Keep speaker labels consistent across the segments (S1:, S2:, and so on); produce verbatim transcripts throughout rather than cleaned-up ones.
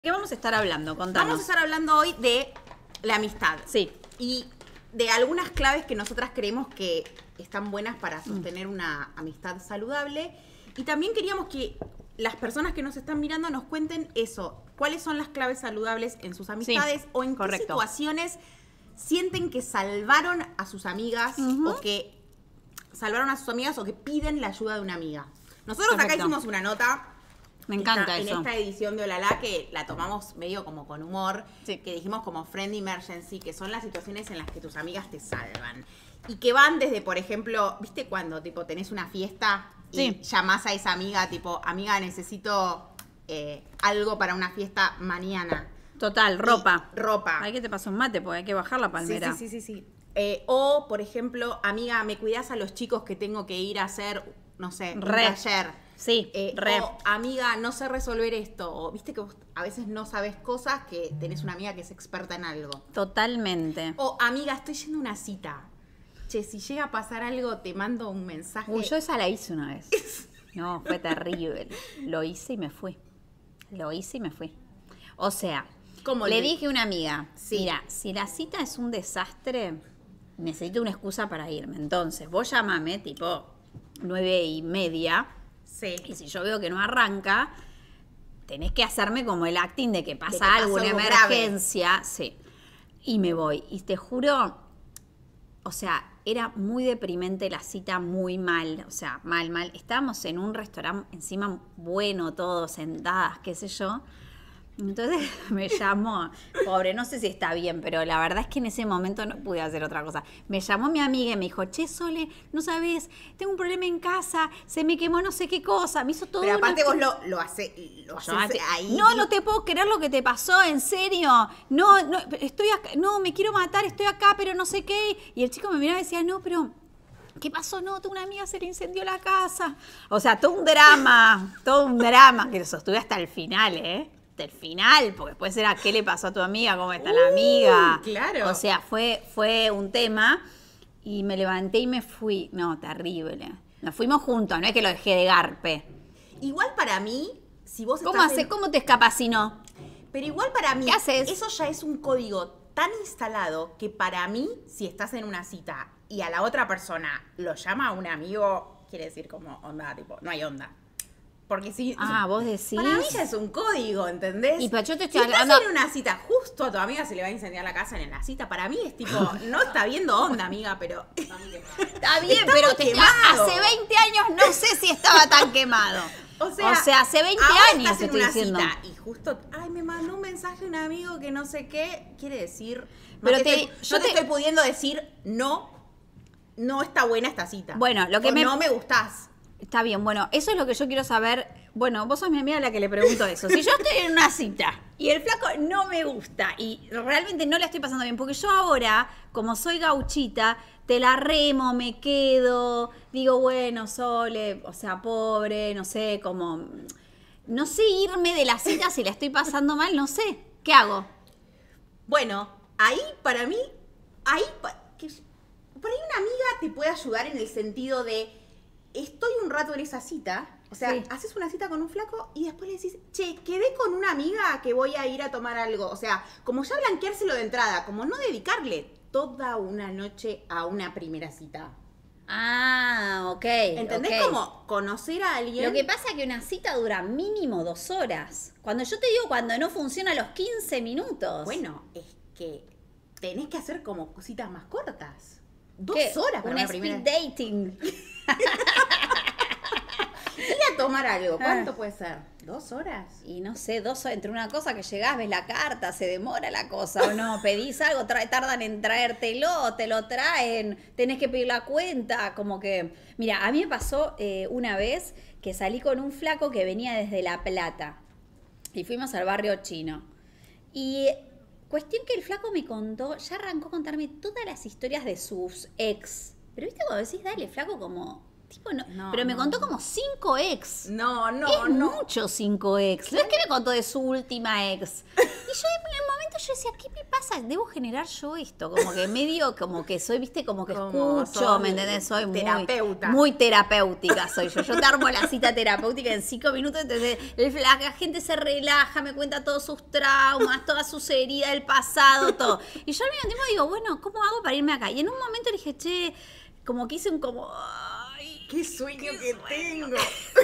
S1: ¿Qué vamos a estar hablando? Contanos.
S2: Vamos a estar hablando hoy de la amistad.
S1: Sí.
S2: Y de algunas claves que nosotras creemos que están buenas para sostener una amistad saludable. Y también queríamos que las personas que nos están mirando nos cuenten eso. ¿Cuáles son las claves saludables en sus amistades?
S1: Sí,
S2: o en
S1: correcto.
S2: qué situaciones sienten que salvaron a sus amigas
S1: Uh-huh.
S2: o que salvaron a sus amigas o que piden la ayuda de una amiga. Nosotros acá
S1: Perfecto.
S2: hicimos una nota.
S1: Me encanta
S2: esta,
S1: eso.
S2: En esta edición de Olala, que la tomamos medio como con humor,
S1: Sí.
S2: que dijimos como friend emergency, que son las situaciones en las que tus amigas te salvan. Y que van desde, por ejemplo, ¿viste cuando tipo tenés una fiesta y
S1: Sí.
S2: llamás a esa amiga, tipo, amiga, necesito eh, algo para una fiesta mañana?
S1: Total, ropa.
S2: Y ropa.
S1: Ay, ¿qué te pasó un mate? Porque hay que bajar la palmera.
S2: Sí, sí, sí, sí, sí. Eh, o, por ejemplo, amiga, ¿me cuidás a los chicos que tengo que ir a hacer, no sé, un
S1: Re.
S2: taller?
S1: Sí,
S2: Eh,
S1: re.
S2: O, amiga, no sé resolver esto. O, viste que vos a veces no sabes cosas, que tenés una amiga que es experta en algo.
S1: Totalmente.
S2: O, amiga, estoy yendo a una cita. Che, si llega a pasar algo, te mando un mensaje.
S1: Uy, yo esa la hice una vez. No, fue terrible. Lo hice y me fui. Lo hice y me fui. O sea,
S2: ¿Cómo
S1: le
S2: le-
S1: dije a una amiga,
S2: Sí.
S1: mira, si la cita es un desastre, necesito una excusa para irme. Entonces, vos llamame tipo nueve y media.
S2: Sí.
S1: Y si yo veo que no arranca, tenés que hacerme como el acting de que pasa
S2: De que pasó
S1: algo, una
S2: algo grave.
S1: emergencia. Sí. Y me voy. Y te juro, o sea, era muy deprimente la cita, muy mal. O sea, mal, mal. Estábamos en un restaurante encima bueno, todos sentadas, qué sé yo. Entonces me llamó, pobre, no sé si está bien, pero la verdad es que en ese momento no pude hacer otra cosa. Me llamó mi amiga y me dijo, che, Sole, no sabes, tengo un problema en casa, se me quemó no sé qué cosa, me hizo todo.
S2: Pero
S1: una-
S2: aparte vos lo, lo haces lo haces
S1: Yo,
S2: ahí.
S1: no, no te puedo creer lo que te pasó, en serio. No, no, estoy acá, no, me quiero matar, estoy acá, pero no sé qué. Y el chico me miraba y decía, no, pero ¿qué pasó? No, tengo una amiga, se le incendió la casa. O sea, todo un drama, todo un drama, que lo sostuve hasta el final, ¿eh? Hasta el final, porque después era, ¿qué le pasó a tu amiga? ¿Cómo está la amiga?
S2: claro.
S1: O sea, fue, fue un tema y me levanté y me fui. No, terrible. Nos fuimos juntos, no es que lo dejé de garpe.
S2: Igual para mí, si vos
S1: ¿Cómo
S2: estás
S1: hace?
S2: en-
S1: ¿Cómo te escapas si no?
S2: Pero igual para mí,
S1: ¿Qué haces?
S2: eso ya es un código tan instalado que para mí, si estás en una cita y a la otra persona lo llama a un amigo, quiere decir como onda, tipo, no hay onda. Porque si...
S1: Ah, vos decís.
S2: Para mí ya es un código, ¿entendés?
S1: Y pero yo te estoy
S2: si estás
S1: hablando-
S2: en una cita, justo a tu amiga se le va a incendiar la casa en la cita, para mí es tipo, no está viendo onda, amiga, pero...
S1: Está bien,
S2: Está
S1: pero
S2: muy
S1: te-
S2: quemado.
S1: hace veinte años no sé si estaba tan quemado.
S2: O sea,
S1: O sea, hace veinte
S2: ahora
S1: años
S2: estás
S1: te
S2: en
S1: estoy
S2: una
S1: diciendo.
S2: cita y justo, ay, me mandó un mensaje un amigo que no sé qué, quiere decir,
S1: Pero
S2: no te
S1: te-
S2: estoy-
S1: yo
S2: no te,
S1: te-
S2: estoy pudiendo decir, no, no está buena esta cita.
S1: Bueno, lo que
S2: O
S1: me-
S2: no me gustás.
S1: Está bien, bueno, eso es lo que yo quiero saber. Bueno, vos sos mi amiga a la que le pregunto eso. Si yo estoy en una cita y el flaco no me gusta y realmente no la estoy pasando bien, porque yo ahora, como soy gauchita, te la remo, me quedo, digo, bueno, Sole, o sea, pobre, no sé, como... No sé irme de la cita si la estoy pasando mal, no sé. ¿Qué hago?
S2: Bueno, ahí para mí, ahí, pa- que- por ahí una amiga te puede ayudar en el sentido de, estoy un rato en esa cita, o sea,
S1: Sí.
S2: haces una cita con un flaco y después le decís, che, quedé con una amiga que voy a ir a tomar algo. O sea, como ya blanqueárselo de entrada, como no dedicarle toda una noche a una primera cita.
S1: Ah, ok.
S2: ¿Entendés?
S1: ok.
S2: Como conocer a alguien.
S1: Lo que pasa es que una cita dura mínimo dos horas. Cuando yo te digo cuando no funciona a los quince minutos.
S2: Bueno, es que tenés que hacer como cositas más cortas. Dos
S1: ¿Qué?
S2: horas para
S1: Un
S2: una
S1: speed
S2: primera.
S1: dating.
S2: Ir a tomar algo, ¿cuánto
S1: Ah.
S2: puede ser? ¿Dos horas?
S1: Y no sé, dos horas, entre una cosa que llegás, ves la carta, se demora la cosa o no, pedís algo, trae, tardan en traértelo, te lo traen, tenés que pedir la cuenta, como que... Mira, a mí me pasó eh, una vez que salí con un flaco que venía desde La Plata y fuimos al barrio chino. Y cuestión que el flaco me contó, ya arrancó a contarme todas las historias de sus ex. Pero viste cuando decís, dale, flaco, como... Tipo, no,
S2: No,
S1: pero me
S2: no,
S1: contó
S2: no.
S1: como cinco ex.
S2: No, no,
S1: Es
S2: no.
S1: mucho cinco ex. No es que me contó de su última ex. Y yo en el momento yo decía, ¿qué me pasa? Debo generar yo esto, como que medio, como que soy, viste, como que
S2: Como
S1: escucho,
S2: sos
S1: ¿me entendés? Soy muy,
S2: terapeuta.
S1: muy terapéutica soy yo. Yo te armo la cita terapéutica en cinco minutos, entonces la, la gente se relaja, me cuenta todos sus traumas, todas sus heridas del pasado, todo. Y yo al mismo tiempo digo, bueno, ¿cómo hago para irme acá? Y en un momento le dije, che, como que hice un como, ay,
S2: ¡Qué sueño
S1: qué
S2: que
S1: sueño.
S2: tengo!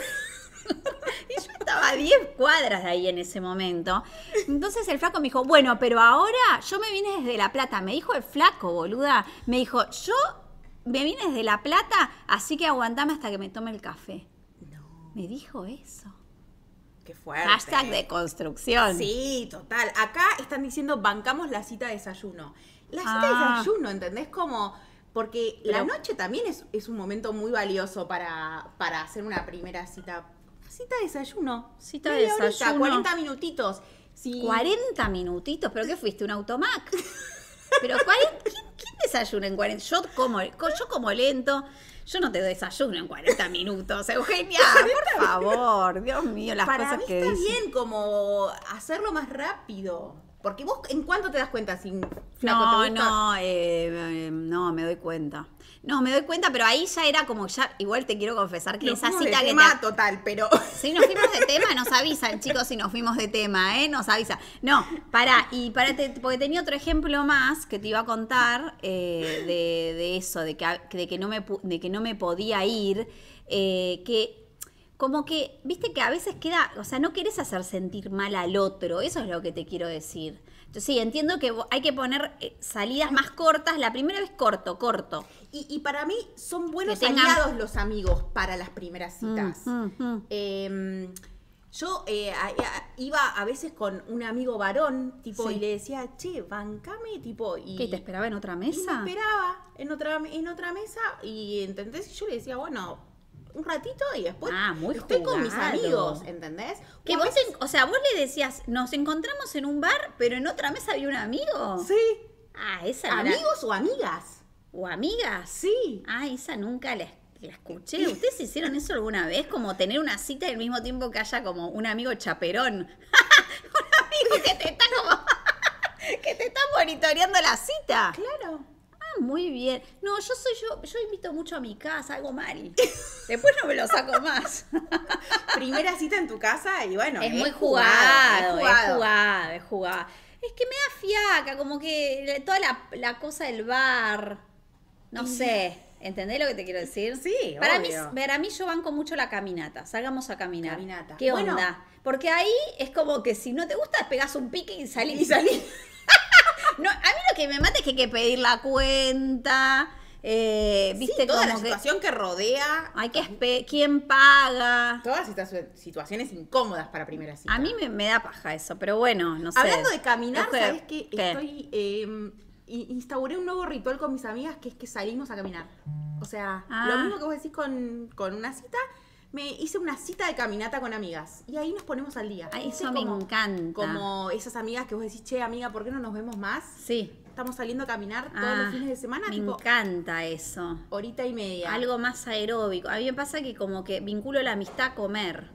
S1: Y yo estaba a diez cuadras de ahí en ese momento. Entonces el flaco me dijo, bueno, pero ahora yo me vine desde La Plata. Me dijo el flaco, boluda. Me dijo, yo me vine desde La Plata, así que aguantame hasta que me tome el café.
S2: No,
S1: Me dijo eso.
S2: qué fuerte.
S1: Hashtag de construcción.
S2: Sí, total. Acá están diciendo, bancamos la cita de desayuno. La cita
S1: Ah.
S2: de desayuno, ¿entendés? Como, porque la
S1: Pero-
S2: noche también es, es un momento muy valioso para, para hacer una primera cita. Una cita de desayuno.
S1: Cita de
S2: Media horita,
S1: desayuno.
S2: cuarenta minutitos. Sí.
S1: cuarenta minutitos, ¿pero qué fuiste? ¿Un automac? Pero cuarenta, ¿quién, quién desayuna en cuarenta? Yo como, yo como lento, yo no te doy desayuno en cuarenta minutos, Eugenia, por favor, Dios mío, las
S2: Para
S1: cosas
S2: mí
S1: que
S2: está
S1: dicen.
S2: bien como hacerlo más rápido. Porque vos, ¿en cuánto te das cuenta si un flaco
S1: No,
S2: te gusta?
S1: no, eh, eh, no, me doy cuenta. No, me doy cuenta, pero ahí ya era como ya, igual te quiero confesar que
S2: Nos
S1: esa
S2: fuimos de
S1: cita que
S2: tema
S1: te...
S2: total, pero...
S1: Si nos fuimos de tema, nos avisan, chicos, si nos fuimos de tema, ¿eh? Nos avisan. No, pará, y parate, porque tenía otro ejemplo más que te iba a contar eh, de, de eso, de que, de, que no me, pu- de que no me podía ir, eh, que como que, viste que a veces queda, o sea, no querés hacer sentir mal al otro, eso es lo que te quiero decir. Entonces, sí, entiendo que hay que poner eh, salidas más cortas, la primera vez corto, corto.
S2: Y, y para mí son buenos
S1: Que tengan-
S2: aliados los amigos para las primeras citas.
S1: Mm, mm, mm.
S2: Eh, yo eh, a- a- iba a veces con un amigo varón, tipo,
S1: Sí.
S2: y le decía, che, bancame, tipo, y...
S1: ¿Qué, te esperaba en otra
S2: y
S1: mesa?
S2: me esperaba en otra, en otra mesa, y ¿entendés? Yo le decía, bueno, un ratito y después
S1: Ah, muy
S2: estoy con mis
S1: jugado.
S2: amigos, ¿entendés?
S1: Que
S2: O a
S1: vos,
S2: veces-
S1: te- o sea, vos le decías, nos encontramos en un bar, pero en otra mesa había un amigo.
S2: Sí.
S1: Ah, esa no era-
S2: ¿Amigos o amigas?
S1: ¿O amigas?
S2: Sí.
S1: Ah, esa nunca la, la escuché. ¿Ustedes hicieron eso alguna vez? Como tener una cita y al mismo tiempo que haya como un amigo chaperón. un amigo que te está como... que te está monitoreando la cita.
S2: Claro.
S1: Ah, muy bien. No, yo soy yo, yo invito mucho a mi casa, algo mal. Después no me lo saco más.
S2: Primera cita en tu casa y bueno,
S1: Es muy jugado, es
S2: jugado.
S1: jugado, es jugado. Es que me da fiaca, como que toda la, la cosa del bar, no sé, ¿entendés lo que te quiero decir?
S2: Sí,
S1: para
S2: obvio.
S1: mí, para mí yo banco mucho la caminata, salgamos a caminar.
S2: Caminata.
S1: ¿Qué
S2: Bueno.
S1: onda? Porque ahí es como que si no te gusta, pegás un pique y salís.
S2: Y salí.
S1: No, a mí lo que me mata es que hay que pedir la cuenta, eh, viste,
S2: Sí, toda
S1: como
S2: la
S1: que
S2: situación que rodea.
S1: hay que espe- quién paga.
S2: Todas estas situaciones incómodas para primera cita.
S1: A mí me, me da paja eso, pero bueno, no sé.
S2: Hablando de caminar,
S1: Ojo,
S2: ¿sabes qué?
S1: ¿qué?
S2: Estoy. eh, i- instauré un nuevo ritual con mis amigas que es que salimos a caminar. O sea,
S1: Ah.
S2: lo mismo que vos decís con, con una cita, me hice una cita de caminata con amigas. Y ahí nos ponemos al día.
S1: Ay,
S2: ¿Viste?
S1: eso me
S2: Como-
S1: encanta.
S2: Como esas amigas que vos decís, che, amiga, ¿por qué no nos vemos más?
S1: Sí.
S2: Estamos saliendo a caminar todos
S1: Ah,
S2: los fines de semana,
S1: me
S2: tipo
S1: encanta eso.
S2: horita y media.
S1: Algo más aeróbico. A mí me pasa que como que vinculo la amistad a comer.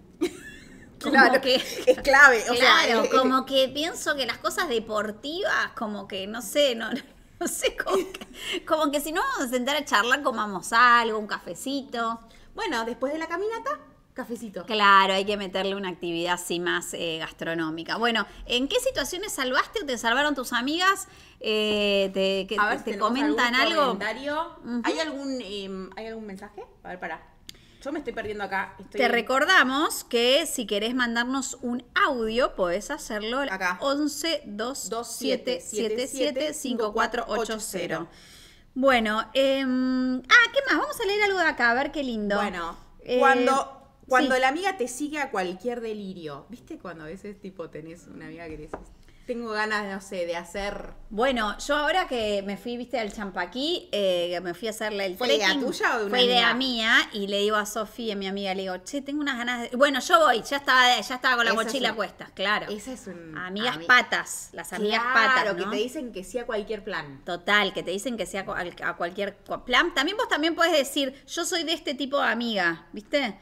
S1: Como
S2: Claro,
S1: que-
S2: es clave. O sea,
S1: claro,
S2: eh,
S1: como que pienso que las cosas deportivas, como que, no sé, no, no sé, como que, como que si no vamos a sentar a charlar, comamos algo, un cafecito.
S2: Bueno, después de la caminata, cafecito.
S1: Claro, hay que meterle una actividad así más eh, gastronómica. Bueno, ¿en qué situaciones salvaste o te salvaron tus amigas? Eh, te que-
S2: A ver si
S1: te
S2: tenemos
S1: comentan
S2: algún
S1: algo.
S2: comentario.
S1: Ujú.
S2: ¿Hay algún eh, ¿hay algún mensaje? A ver, pará. Yo me estoy perdiendo acá. Estoy
S1: Te recordamos que si querés mandarnos un audio, podés hacerlo al
S2: Acá.
S1: once dos siete siete siete cinco cuatro ocho cero. Bueno, em, ah, ¿qué más? Vamos a leer algo de acá, a ver qué lindo.
S2: Bueno,
S1: Eh,
S2: cuando, cuando
S1: sí.
S2: la amiga te sigue a cualquier delirio, ¿viste? Cuando a veces tipo tenés una amiga que le dices, tengo ganas, no sé, de hacer...
S1: Bueno, yo ahora que me fui, viste, al Champaquí, eh, que me fui a hacerle el
S2: ¿Fue idea
S1: trekking,
S2: tuya o de una
S1: fue idea
S2: amiga?
S1: mía, y le digo a Sofía, mi amiga, le digo, che, tengo unas ganas de... Bueno, yo voy, ya estaba, ya estaba con la
S2: Esa es
S1: mochila a
S2: un-
S1: cuestas, claro.
S2: Esa es un...
S1: Amigas
S2: ami-
S1: patas, las amigas
S2: Claro,
S1: patas,
S2: que
S1: ¿no?
S2: te dicen que sí a cualquier plan.
S1: Total, que te dicen que sea a cualquier plan. También vos también podés decir, yo soy de este tipo de amiga, ¿viste?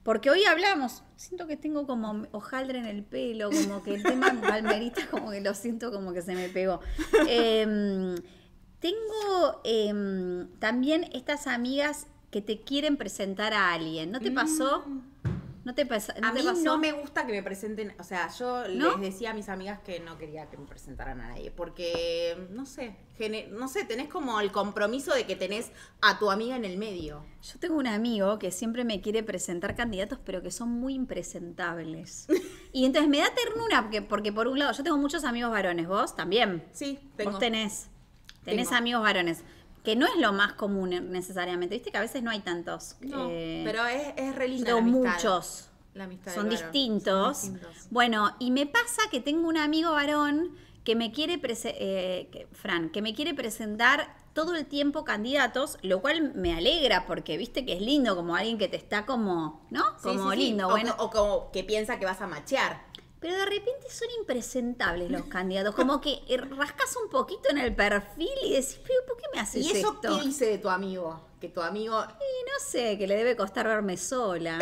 S1: porque hoy hablamos, siento que tengo como hojaldre en el pelo, como que el tema palmerita como que lo siento como que se me pegó. Eh, tengo eh, también estas amigas que te quieren presentar a alguien. ¿No te pasó? ¿No te, pasa, ¿no
S2: a
S1: te
S2: mí
S1: pasó?
S2: no me gusta que me presenten, o sea, yo
S1: ¿No?
S2: les decía a mis amigas que no quería que me presentaran a nadie, porque, no sé, gene- no sé, tenés como el compromiso de que tenés a tu amiga en el medio.
S1: Yo tengo un amigo que siempre me quiere presentar candidatos, pero que son muy impresentables. Y entonces me da ternura, porque, porque por un lado, yo tengo muchos amigos varones, vos también.
S2: Sí, tengo.
S1: Vos tenés, tenés
S2: Tengo.
S1: amigos varones, que no es lo más común necesariamente, viste que a veces no hay tantos.
S2: No,
S1: eh,
S2: pero es, es re linda
S1: pero
S2: la amistad.
S1: muchos.
S2: La amistad
S1: Son
S2: del varón.
S1: distintos.
S2: Son distintos.
S1: Bueno, y me pasa que tengo un amigo varón que me quiere prese- eh, que- Fran, que me quiere presentar todo el tiempo candidatos, lo cual me alegra porque viste que es lindo como alguien que te está como, ¿no?
S2: Sí,
S1: Como
S2: sí, sí.
S1: lindo,
S2: O,
S1: bueno.
S2: o como que piensa que vas a machear.
S1: Pero de repente son impresentables los candidatos, como que eh, rascas un poquito en el perfil y decís, pero ¿por qué me haces
S2: ¿Y eso
S1: esto?
S2: qué dice de tu amigo? Que tu amigo...
S1: Y no sé, que le debe costar verme sola.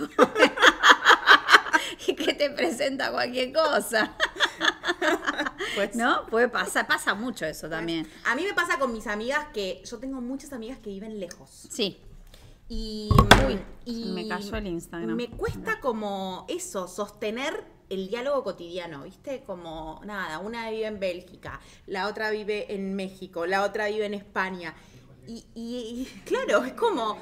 S1: Y que te presenta cualquier cosa.
S2: Pues,
S1: ¿No? Puede pasar, pasa mucho eso también.
S2: A mí me pasa con mis amigas que yo tengo muchas amigas que viven lejos.
S1: Sí.
S2: Y,
S1: Uy,
S2: y
S1: me cayó el Instagram.
S2: Me cuesta como eso, sostener el diálogo cotidiano, ¿viste? Como, nada, una vive en Bélgica, la otra vive en México, la otra vive en España. Y, y- y, claro, es como...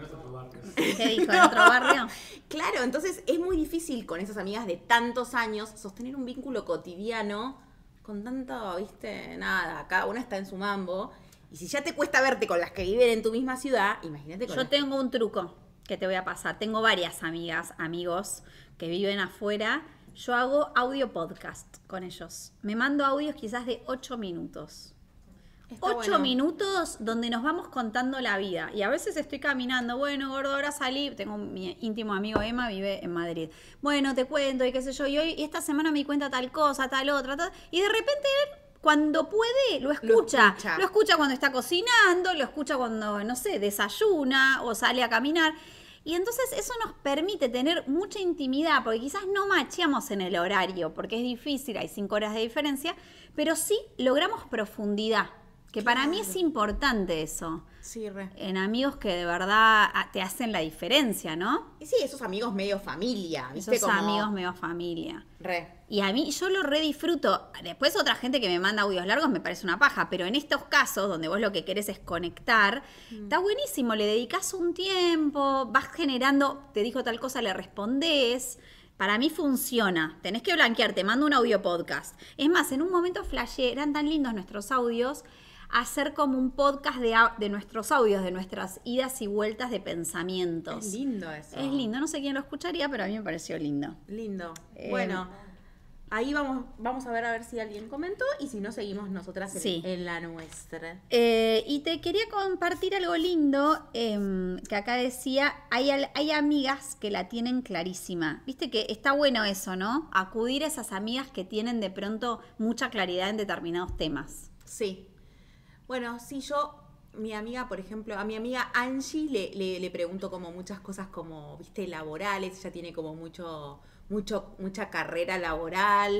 S1: ¿Qué dijo? ¿En otro barrio?
S2: Claro, entonces es muy difícil con esas amigas de tantos años sostener un vínculo cotidiano con tanto, ¿viste? Nada, cada una está en su mambo. Y si ya te cuesta verte con las que viven en tu misma ciudad, imagínate con
S1: Yo
S2: las
S1: tengo un truco que te voy a pasar. Tengo varias amigas, amigos que viven afuera. Yo hago audio podcast con ellos. Me mando audios quizás de ocho minutos.
S2: Está
S1: Ocho
S2: bueno.
S1: minutos donde nos vamos contando la vida. Y a veces estoy caminando, bueno, gordo, ahora salí. Tengo un, mi íntimo amigo Emma, vive en Madrid. Bueno, te cuento y qué sé yo. Y hoy, y esta semana me di cuenta tal cosa, tal otra, tal. Y de repente él, cuando puede, lo escucha.
S2: Lo escucha.
S1: Lo escucha cuando está cocinando, lo escucha cuando, no sé, desayuna o sale a caminar. Y entonces eso nos permite tener mucha intimidad, porque quizás no macheamos en el horario, porque es difícil, hay cinco horas de diferencia, pero sí logramos profundidad. Que para mí es importante eso.
S2: Sí, re.
S1: En amigos que de verdad ah, te hacen la diferencia, ¿no?
S2: Y sí, esos amigos medio familia, ¿viste?
S1: Esos
S2: Como...
S1: amigos medio familia.
S2: Re.
S1: Y a mí, yo lo redisfruto. Después otra gente que me manda audios largos me parece una paja, pero en estos casos, donde vos lo que querés es conectar,
S2: Mm.
S1: está buenísimo, le dedicás un tiempo, vas generando, te dijo tal cosa, le respondés. Para mí funciona. Tenés que blanquear, te mando un audio podcast. Es más, en un momento flashé, eran tan lindos nuestros audios, hacer como un podcast de, au- de nuestros audios, de nuestras idas y vueltas de pensamientos.
S2: Es lindo eso.
S1: Es lindo, no sé quién lo escucharía, pero a mí me pareció lindo.
S2: Lindo.
S1: Eh,
S2: Bueno, ahí vamos, vamos a ver a ver si alguien comentó y si no seguimos nosotras en,
S1: Sí.
S2: en la nuestra.
S1: Eh, y te quería compartir algo lindo, em, que acá decía, hay, al- hay amigas que la tienen clarísima. Viste que está bueno eso, ¿no? Acudir a esas amigas que tienen de pronto mucha claridad en determinados temas.
S2: Sí. Bueno, sí, yo, mi amiga, por ejemplo, a mi amiga Angie le, le, le pregunto como muchas cosas como, viste, laborales, ella tiene como mucho, mucho, mucha carrera laboral.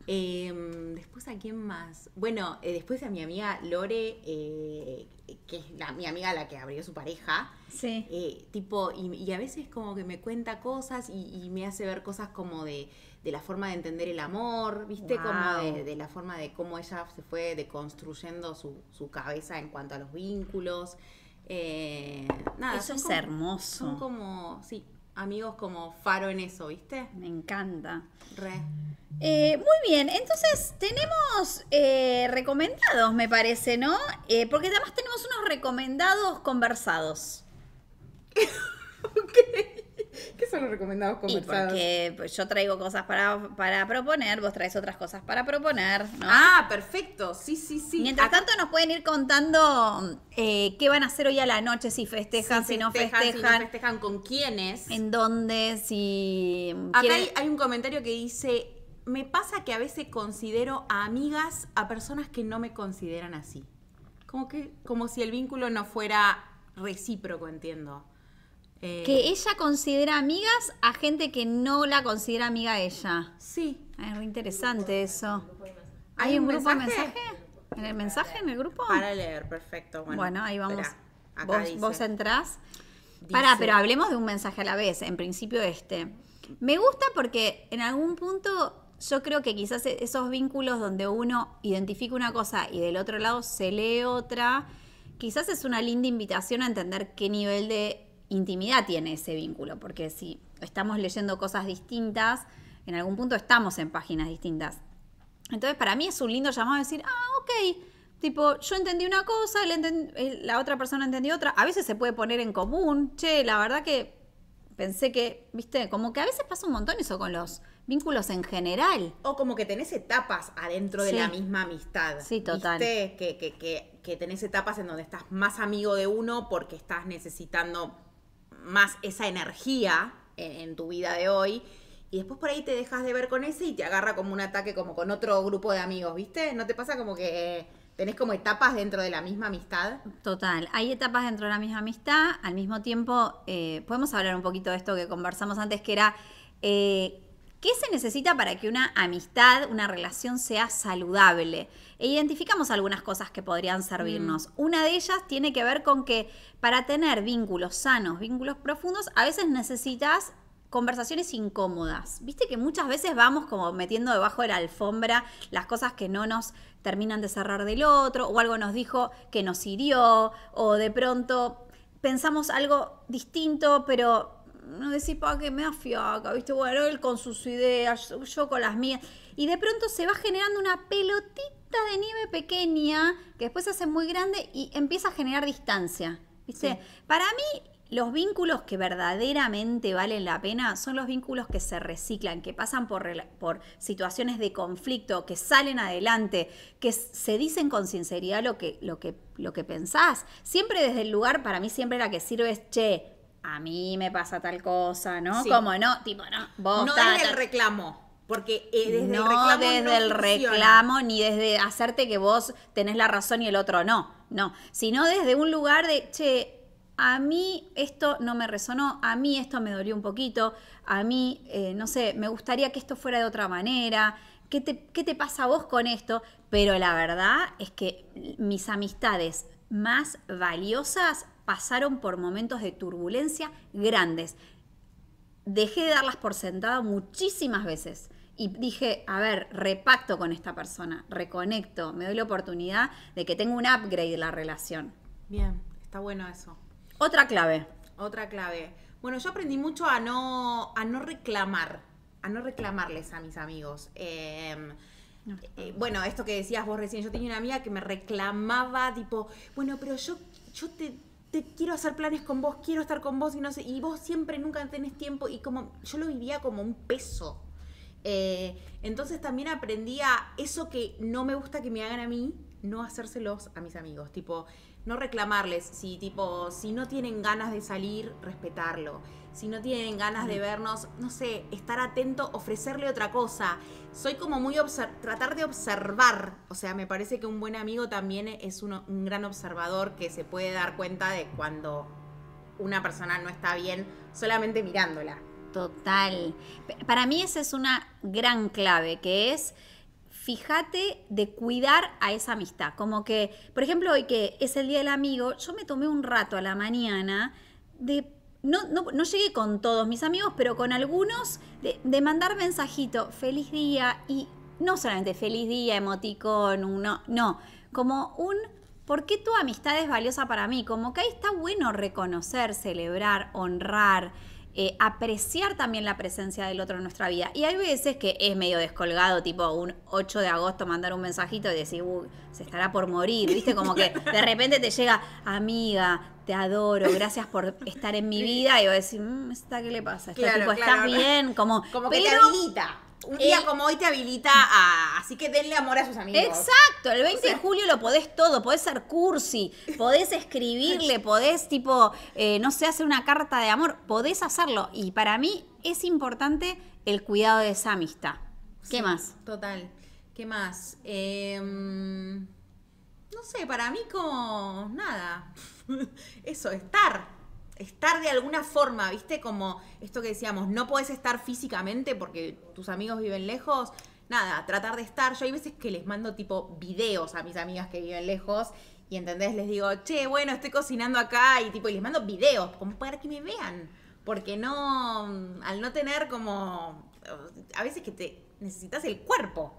S2: Eh, después, ¿a quién más? Bueno, eh, después a mi amiga Lore, eh, que es la, mi amiga la que abrió su pareja.
S1: Sí.
S2: Eh, tipo, y, y a veces como que me cuenta cosas y, y me hace ver cosas como de, de la forma de entender el amor, ¿viste?
S1: Wow.
S2: Como de, de la forma de cómo ella se fue deconstruyendo su, su cabeza en cuanto a los vínculos. Eh, nada,
S1: Eso
S2: son
S1: es
S2: como-
S1: hermoso.
S2: Son como, sí, amigos como faro en eso, ¿viste?
S1: Me encanta.
S2: Re.
S1: Eh, muy bien, entonces tenemos eh, recomendados, me parece, ¿no? Eh, porque además tenemos unos recomendados conversados.
S2: ¿Qué son los recomendados
S1: Y
S2: conversados?
S1: porque pues, yo traigo cosas para, para proponer, vos traes otras cosas para proponer, ¿no?
S2: Ah, perfecto, sí, sí, sí.
S1: Mientras
S2: Acá-
S1: tanto nos pueden ir contando eh, qué van a hacer hoy a la noche, si festejan, si, no festejan,
S2: si no festejan, con quiénes.
S1: en dónde, si
S2: Acá
S1: quieren-
S2: hay, hay un comentario que dice, me pasa que a veces considero a amigas a personas que no me consideran así. Como que, como si el vínculo no fuera recíproco, entiendo. Eh,
S1: Que ella considera amigas a gente que no la considera amiga a ella.
S2: sí.
S1: Es re interesante eso.
S2: ¿Hay
S1: ¿Hay
S2: un
S1: un grupo de
S2: mensaje?
S1: mensaje? ¿En el mensaje, en el grupo?
S2: Para leer, perfecto. Bueno,
S1: Bueno, ahí vamos.
S2: espera, acá
S1: Vos,
S2: dice,
S1: vos entrás.
S2: dice-
S1: Pará, pero hablemos de un mensaje a la vez. En principio este. Me gusta porque en algún punto yo creo que quizás esos vínculos donde uno identifica una cosa y del otro lado se lee otra, quizás es una linda invitación a entender qué nivel de intimidad tiene ese vínculo. Porque si estamos leyendo cosas distintas, en algún punto estamos en páginas distintas. Entonces, para mí es un lindo llamado a decir, ah, ok, tipo, yo entendí una cosa, él enten- él- la otra persona entendió otra. A veces se puede poner en común. Che, la verdad que pensé que, viste, como que a veces pasa un montón eso con los vínculos en general.
S2: O como que tenés etapas adentro de
S1: Sí.
S2: la misma amistad.
S1: Sí, total.
S2: ¿Viste? Que, que, que, que tenés etapas en donde estás más amigo de uno porque estás necesitando más esa energía en, en tu vida de hoy. Y después por ahí te dejas de ver con ese y te agarra como un ataque como con otro grupo de amigos, ¿viste? ¿No te pasa como que tenés como etapas dentro de la misma amistad?
S1: Total, hay etapas dentro de la misma amistad. Al mismo tiempo, eh, podemos hablar un poquito de esto que conversamos antes, que era, eh, ¿qué se necesita para que una amistad, una relación sea saludable? E identificamos algunas cosas que podrían servirnos. Mm. Una de ellas tiene que ver con que para tener vínculos sanos, vínculos profundos, a veces necesitas conversaciones incómodas. Viste que muchas veces vamos como metiendo debajo de la alfombra las cosas que no nos terminan de cerrar del otro, o algo nos dijo que nos hirió, o de pronto pensamos algo distinto, pero no decís, pa, que me da fiaca, viste, bueno, él con sus ideas, yo con las mías, y de pronto se va generando una pelotita de nieve pequeña que después se hace muy grande y empieza a generar distancia, viste. Sí. Para mí, los vínculos que verdaderamente valen la pena son los vínculos que se reciclan, que pasan por, por situaciones de conflicto, que salen adelante, que se dicen con sinceridad lo que, lo que, lo que pensás. Siempre desde el lugar, para mí siempre la que sirve es, che, a mí me pasa tal cosa, ¿no?
S2: Sí.
S1: Como no, tipo, no, vos
S2: No
S1: ta,
S2: desde
S1: ta,
S2: el reclamo. Porque eh, desde
S1: no
S2: el reclamo
S1: desde
S2: no
S1: el
S2: funciona.
S1: reclamo, ni desde hacerte que vos tenés la razón y el otro no, no. Sino desde un lugar de, che, a mí esto no me resonó, a mí esto me dolió un poquito, a mí, eh, no sé, me gustaría que esto fuera de otra manera, ¿qué te, qué te pasa a vos con esto? Pero la verdad es que mis amistades más valiosas pasaron por momentos de turbulencia grandes. Dejé de darlas por sentado muchísimas veces y dije, a ver, repacto con esta persona, reconecto, me doy la oportunidad de que tenga un upgrade en la relación.
S2: Bien, está bueno eso.
S1: Otra clave.
S2: Otra clave. Bueno, yo aprendí mucho a no, a no reclamar, a no reclamarles a mis amigos. Eh, no. eh, bueno, esto que decías vos recién, yo tenía una amiga que me reclamaba, tipo, bueno, pero yo, yo te, te quiero hacer planes con vos, quiero estar con vos y no sé, y vos siempre nunca tenés tiempo, y como yo lo vivía como un peso. Eh, entonces también aprendí a eso que no me gusta que me hagan a mí, no hacérselos a mis amigos, tipo, no reclamarles, si tipo, si no tienen ganas de salir, respetarlo, si no tienen ganas de vernos, no sé, estar atento, ofrecerle otra cosa. Soy como muy, tratar de observar, o sea, me parece que un buen amigo también es uno, un gran observador que se puede dar cuenta de cuando una persona no está bien solamente mirándola.
S1: Total. Para mí esa es una gran clave, que es, fíjate de cuidar a esa amistad. Como que, por ejemplo, hoy que es el Día del Amigo, yo me tomé un rato a la mañana de, no, no, no llegué con todos mis amigos, pero con algunos, de, de mandar mensajito, feliz día, y no solamente feliz día, emoticón, no, no, como un, ¿por qué tu amistad es valiosa para mí? Como que ahí está bueno reconocer, celebrar, honrar, Eh, apreciar también la presencia del otro en nuestra vida. Y hay veces que es medio descolgado, tipo un ocho de agosto mandar un mensajito y decir, uh, se estará por morir, ¿viste? Como que de repente te llega, amiga, te adoro, gracias por estar en mi vida, y vos decís, mmm, ¿esta qué le pasa? Este
S2: claro,
S1: tipo,
S2: claro,
S1: ¿estás bien? Como,
S2: como
S1: pero,
S2: que te habilita. Un día
S1: el,
S2: como hoy te habilita a... Así que denle amor a sus amigos.
S1: Exacto, el veinte
S2: o sea,
S1: de julio lo podés todo, podés ser cursi, podés escribirle, podés tipo, eh, no sé, hacer una carta de amor, podés hacerlo. Y para mí es importante el cuidado de esa amistad. ¿Qué
S2: sí,
S1: más?
S2: Total. ¿Qué más? Eh, no sé, para mí como nada. Eso, estar. estar de alguna forma, ¿viste? Como esto que decíamos, no podés estar físicamente porque tus amigos viven lejos. Nada, tratar de estar. Yo hay veces que les mando tipo videos a mis amigas que viven lejos y, ¿entendés? Les digo, che, bueno, estoy cocinando acá y tipo, y les mando videos como para que me vean. Porque no, al no tener como, a veces que te necesitas el cuerpo.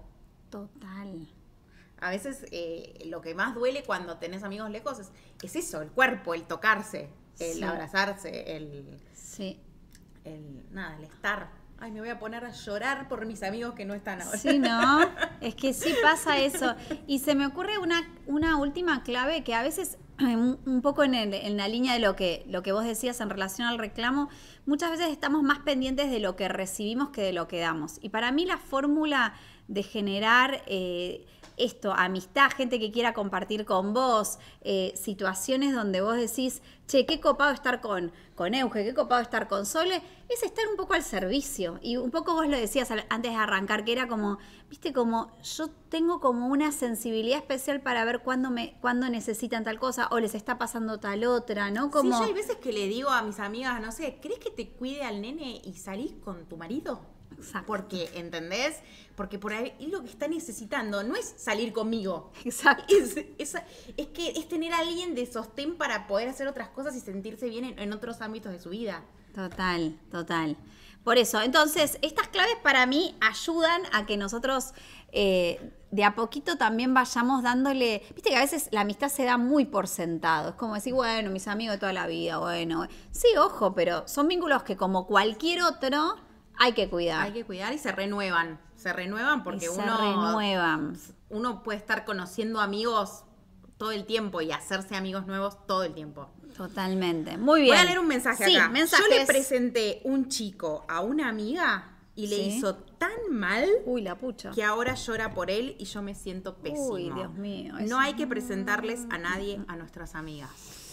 S1: Total.
S2: A veces eh, lo que más duele cuando tenés amigos lejos es, es eso, el cuerpo, el tocarse, el
S1: Sí.
S2: abrazarse, el,
S1: Sí.
S2: el, nada, el estar. Ay, me voy a poner a llorar por mis amigos que no están ahora.
S1: Sí, ¿no? Es que sí pasa eso. Y se me ocurre una, una última clave que a veces, un, un poco en, el- en la línea de lo que, lo que vos decías en relación al reclamo, muchas veces estamos más pendientes de lo que recibimos que de lo que damos. Y para mí la fórmula de generar eh, esto, amistad, gente que quiera compartir con vos, eh, situaciones donde vos decís, che, qué copado estar con, con Euge, qué copado estar con Sole, es estar un poco al servicio. Y un poco vos lo decías al- antes de arrancar, que era como, viste, como yo tengo como una sensibilidad especial para ver cuándo, me, cuándo necesitan tal cosa o les está pasando tal otra, ¿no? Como,
S2: Sí, yo hay veces que le digo a mis amigas, no sé, ¿querés que te cuide al nene y salís con tu marido?
S1: Exacto.
S2: Porque, ¿entendés? Porque por ahí lo que está necesitando no es salir conmigo.
S1: Exacto.
S2: Es, es, es que es tener a alguien de sostén para poder hacer otras cosas y sentirse bien en, en otros ámbitos de su vida.
S1: Total, total. Por eso, entonces, estas claves para mí ayudan a que nosotros eh, de a poquito también vayamos dándole, viste que a veces la amistad se da muy por sentado, es como decir, bueno, mis amigos de toda la vida, bueno, sí, ojo, pero son vínculos que como cualquier otro hay que cuidar.
S2: Hay que cuidar y se renuevan. Se renuevan porque
S1: Y se
S2: uno,
S1: renuevan.
S2: uno puede estar conociendo amigos todo el tiempo y hacerse amigos nuevos todo el tiempo.
S1: Totalmente. Muy bien.
S2: Voy a leer un mensaje
S1: Sí,
S2: acá.
S1: mensajes.
S2: Yo le presenté un chico a una amiga y le
S1: Sí.
S2: hizo tan mal
S1: Uy, la pucha.
S2: que ahora llora por él y yo me siento pésimo.
S1: Uy, Dios mío, eso-
S2: No hay que presentarles a nadie a nuestras amigas.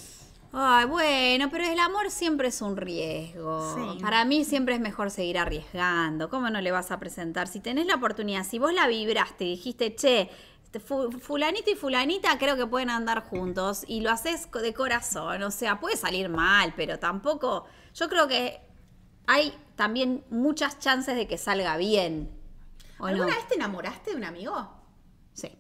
S1: Ay, bueno, pero el amor siempre es un riesgo.
S2: Sí.
S1: Para mí siempre es mejor seguir arriesgando. ¿Cómo no le vas a presentar? Si tenés la oportunidad, si vos la vibraste y dijiste, che, este fu- fulanito y fulanita creo que pueden andar juntos y lo haces co- de corazón, o sea, puede salir mal, pero tampoco, yo creo que hay también muchas chances de que salga bien. ¿O no?
S2: ¿Alguna vez te enamoraste de un amigo?
S1: Sí.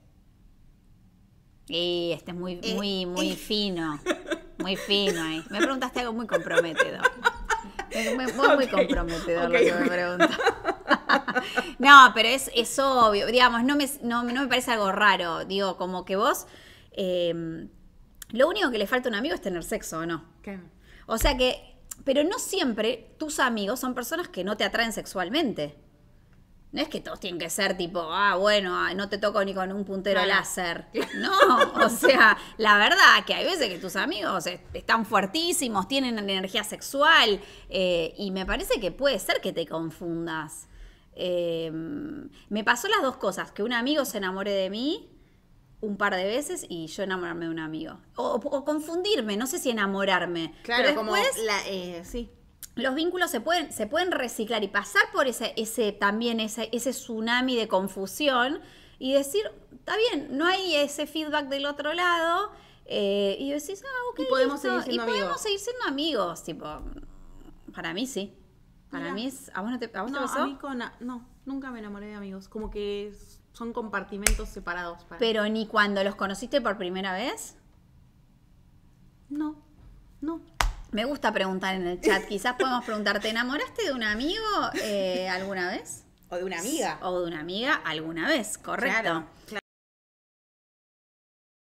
S1: Y este es muy,
S2: Eh,
S1: muy, muy
S2: eh.
S1: fino. Muy fino ahí. Me preguntaste algo muy comprometedor. Es muy, muy, muy
S2: Ok,
S1: comprometedor
S2: ok,
S1: lo que me
S2: ok.
S1: preguntas. No, pero es, es obvio. Digamos, no me, no, no me parece algo raro. Digo, como que vos. eh, lo único que le falta a un amigo es tener sexo, ¿o no?
S2: ¿Qué?
S1: O sea que. Pero no siempre tus amigos son personas que no te atraen sexualmente. No es que todos tienen que ser tipo, ah, bueno, ah, no te toco ni con un puntero
S2: Claro.
S1: láser. No, o sea, la verdad que hay veces que tus amigos est- están fuertísimos, tienen energía sexual, eh, y me parece que puede ser que te confundas. Eh, me pasó las dos cosas, que un amigo se enamore de mí un par de veces y yo enamorarme de un amigo. O, o confundirme, no sé si enamorarme.
S2: Claro,
S1: pero
S2: como
S1: después,
S2: la, eh, sí.
S1: los vínculos se pueden, se pueden reciclar y pasar por ese, ese también ese, ese tsunami de confusión y decir, está bien, no hay ese feedback del otro lado, eh, y decís, ah, ok,
S2: Y podemos
S1: listo,
S2: seguir siendo
S1: y podemos
S2: amigos.
S1: seguir siendo amigos, tipo, para mí sí. Para
S2: Mira.
S1: mí es, ¿a vos no te, a vos te
S2: No,
S1: pasó?
S2: a mí con, no, nunca me enamoré de amigos. Como que s- son compartimentos separados. Para
S1: Pero ni cuando los conociste por primera vez.
S2: No, no.
S1: Me gusta preguntar en el chat, quizás podemos preguntar, ¿te enamoraste de un amigo eh, alguna vez?
S2: O de una amiga.
S1: O de una amiga alguna vez, correcto.
S2: Claro, claro.